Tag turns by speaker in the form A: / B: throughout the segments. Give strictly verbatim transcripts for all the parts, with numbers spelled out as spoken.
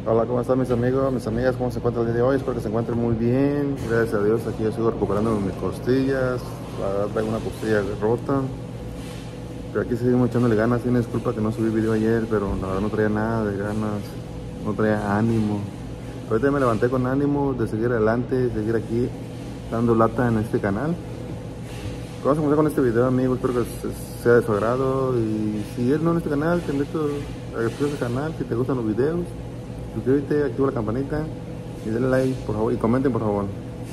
A: Hola, ¿cómo están mis amigos, mis amigas? ¿Cómo se encuentran el día de hoy? Espero que se encuentren muy bien. Gracias a Dios, aquí yo sigo recuperando mis costillas. La verdad traigo una costilla rota, pero aquí seguimos echándole ganas. Una disculpa que no subí video ayer, pero la verdad no traía nada de ganas, no traía ánimo. Pero ahorita me levanté con ánimo de seguir adelante, seguir aquí dando lata en este canal. Vamos a comenzar con este video, amigos. Espero que sea de su agrado. Y si eres nuevo en este canal, te invito a que suscribas al canal si te gustan los videos. Suscríbete, activa la campanita y denle like, por favor, y comenten, por favor.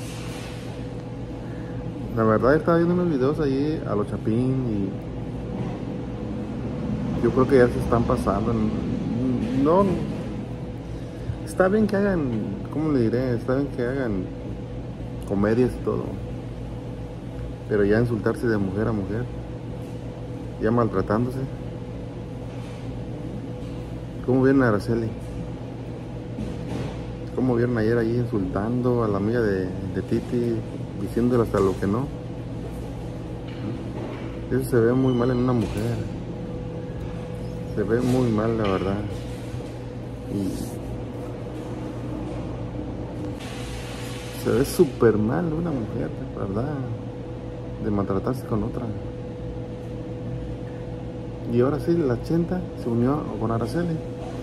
A: La verdad, estaba viendo unos videos ahí a los Chapín y yo creo que ya se están pasando. No, está bien que hagan, ¿cómo le diré? Está bien que hagan comedias y todo, pero ya insultarse de mujer a mujer, ya maltratándose. ¿Cómo vieron a Araceli? ¿Cómo vieron ayer ahí insultando a la amiga de, de Titi, diciéndole hasta lo que no? Eso se ve muy mal en una mujer. Se ve muy mal, la verdad. Y se ve súper mal una mujer, la verdad, de maltratarse con otra. Y ahora sí, la Chenta se unió con Araceli.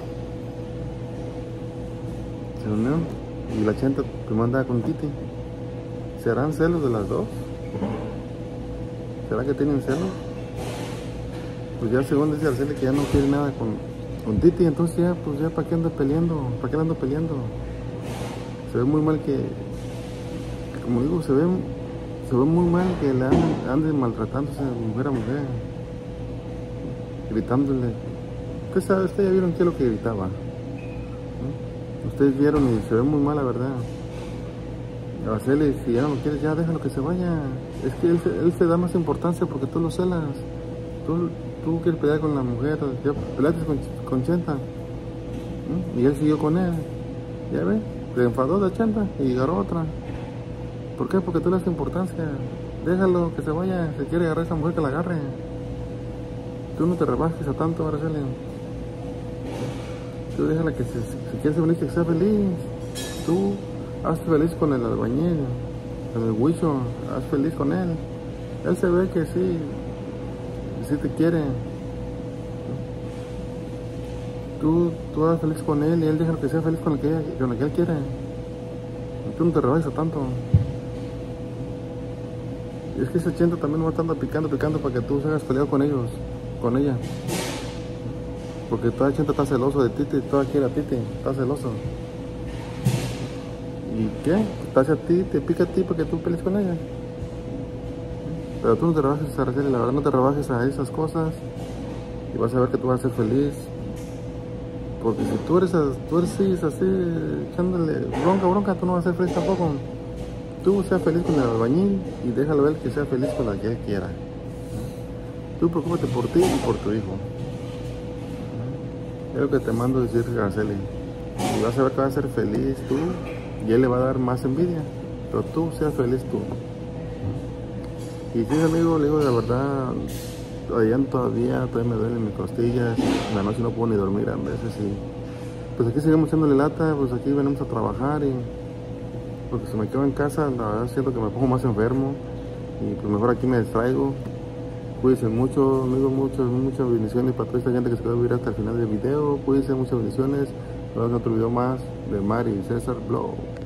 A: Se unió y la Chenta primero andaba con Titi. ¿Serán celos de las dos? ¿Será que tienen celos? Pues ya según dice Araceli que ya no quiere nada con, con Titi, entonces ya, pues ya para qué ando peleando, para qué ando peleando. Se ve muy mal que, que como digo, se ve, se ve muy mal que le anden, anden maltratándose de mujer a mujer, gritándole. ¿Qué sabe? Ustedes ya vieron qué es lo que gritaba. Ustedes vieron y se ve muy mal, la verdad. Araceli, si ya no lo quieres, ya déjalo que se vaya. Es que él, él se da más importancia porque tú lo celas. Tú, tú quieres pelear con la mujer, ya peleaste con, con Chenta. ¿Mm? Y él siguió con él. Ya ves, se enfadó de Chenta y agarró otra. ¿Por qué? Porque tú le das importancia. Déjalo que se vaya. Si quiere agarrar a esa mujer, que la agarre. Tú no te rebajes a tanto, Araceli. Tú déjala que si, si quieres ser feliz, que sea feliz. Tú hazte feliz con el albañil, con el huicho, haz feliz con él. Él se ve que sí, sí te quiere. Tú, tú haz feliz con él y él deja que sea feliz con el que, con el que él quiere. Tú no te rebajes a tanto. Y es que ese Chenta también va estando picando, picando para que tú se hagas peleado con ellos, con ella. Porque toda Chenta está celoso de Titi, toda quiere a Titi, está celoso. ¿Y qué? Te hace a ti, te pica a ti para que tú pelees con ella. Pero tú no te rebajes a Araceli, la verdad no te rebajes a esas cosas y vas a ver que tú vas a ser feliz. Porque si tú eres, tú eres así, así, echándole bronca, bronca, tú no vas a ser feliz tampoco. Tú sea feliz con el albañil y déjalo ver que sea feliz con la que él quiera. Tú preocúpate por ti y por tu hijo. Es lo que te mando a decir, Araceli. Y vas a ver que vas a ser feliz tú y él le va a dar más envidia. Pero tú seas feliz tú. Y sí, amigo, le digo la verdad, todavía, todavía, todavía me duelen mis costillas. En la noche no puedo ni dormir a veces. Y pues aquí seguimos echándole lata, pues aquí venimos a trabajar. Y porque si me quedo en casa, la verdad siento que me pongo más enfermo. Y pues mejor aquí me distraigo. Cuídense mucho, amigos, muchas, muchas bendiciones para toda esta gente que se quedó a ver hasta el final del video. Cuídense, muchas bendiciones. Nos vemos en otro video más de Mari y César Blow.